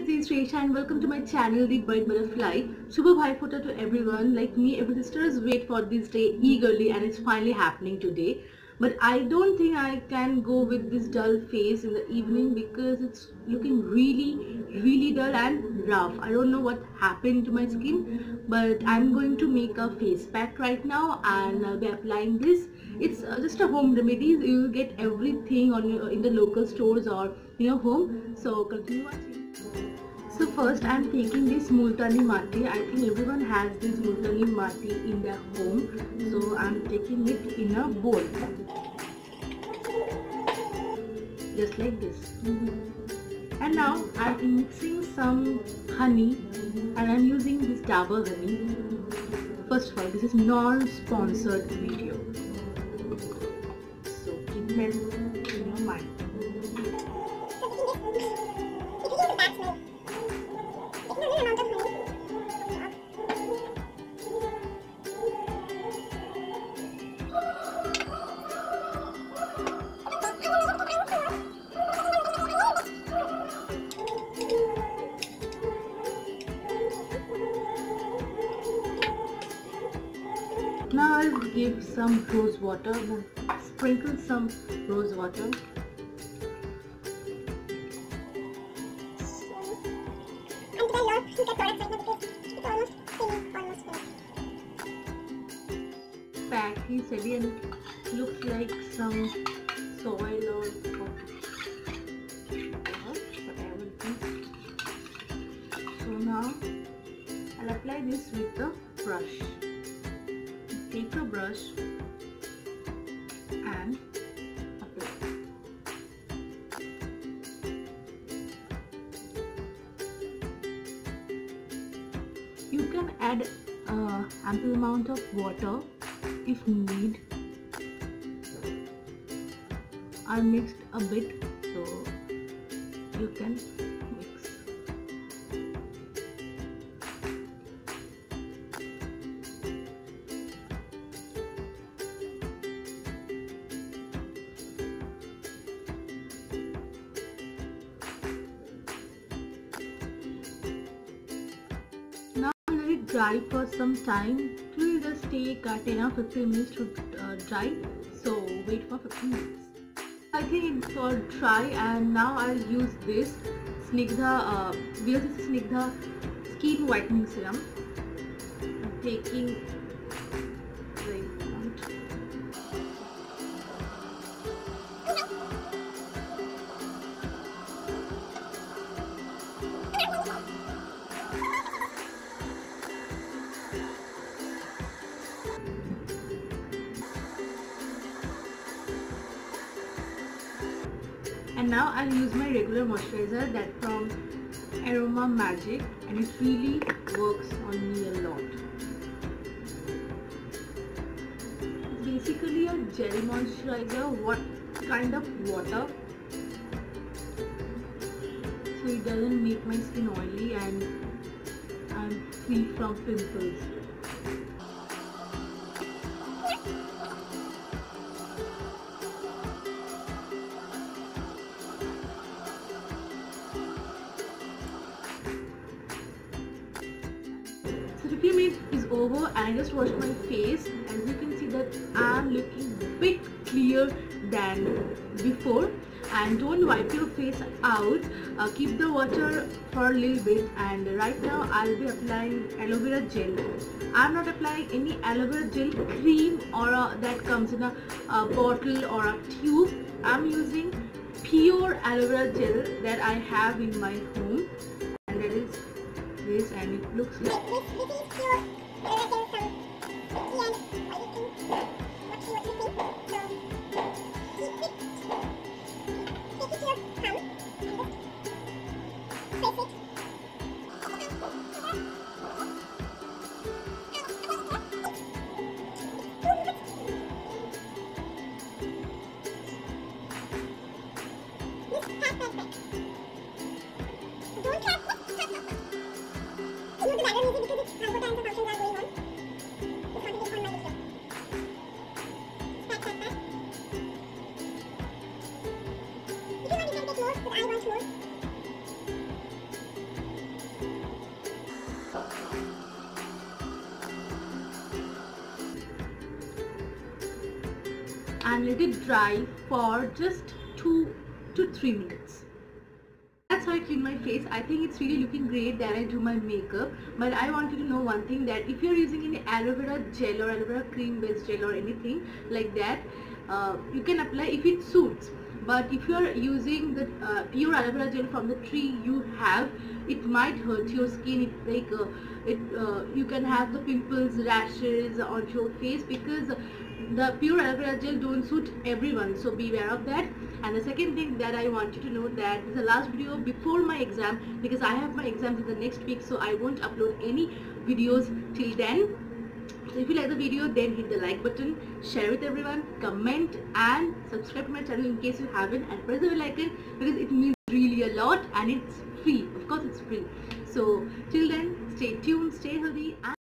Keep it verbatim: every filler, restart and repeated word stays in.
this is Shrestha and welcome to my channel The Bird Butterfly. Super Bhai Phota to everyone. Like me, every sisters wait for this day eagerly and it's finally happening today. But I don't think I can go with this dull face in the evening because it's looking really really dull and rough. I don't know what happened to my skin, but I'm going to make a face pack right now and I'll be applying this. It's uh, just a home remedies. You will get everything on your, in the local stores or in your home. So continue watching. So first I'm taking this multani mati. I think everyone has this multani mati in their home. So I'm taking it in a bowl. Just like this. And now I'm mixing some honey and I'm using this dabur honey. First of all, this is non-sponsored video. So keep that in your mind. Now I'll give some rose water, sprinkle some rose water. Pack is ready and it looks like some soil or whatever it is. So now I'll apply this with the brush. Take a brush and apply. You can add uh, ample amount of water if need. I mixed a bit, so you can mix. Dry for some time. It will just take uh, ten or fifteen minutes to uh, dry, so wait for fifteen minutes. I think it's all dry and now I'll use this Snigdha, uh, this is Snigdha skin whitening serum. I'm taking the amount. And now I'll use my regular moisturizer that from Aroma Magic, and it really works on me a lot. It's basically a gel moisturizer, what kind of water, so it doesn't make my skin oily and I'm free from pimples. So fifteen minutes is over and I just washed my face. As you can see that I'm looking a bit clear than before. And don't wipe your face out. Uh, keep the water for a little bit. And right now I'll be applying aloe vera gel. I'm not applying any aloe vera gel cream or a, that comes in a, a bottle or a tube. I'm using pure aloe vera gel that I have in my home, and that is this, and it looks like and let it dry for just two to three minutes. That's how I clean my face. I think it's really looking great that I do my makeup. But I want you to know one thing, that if you're using any aloe vera gel or aloe vera cream based gel or anything like that, uh, you can apply if it suits. But if you're using the uh, pure aloe vera gel from the tree you have, it might hurt your skin. It like uh, it uh, you can have the pimples, rashes on your face, because the pure aloe vera gel don't suit everyone, so be aware of that. And the second thing that I want you to know, that this is the last video before my exam, because I have my exams in the next week, so I won't upload any videos till then. So if you like the video, then hit the like button, share with everyone, comment and subscribe to my channel in case you haven't, and press the bell icon because it means really a lot and it's free. Of course it's free. So till then, stay tuned, stay healthy and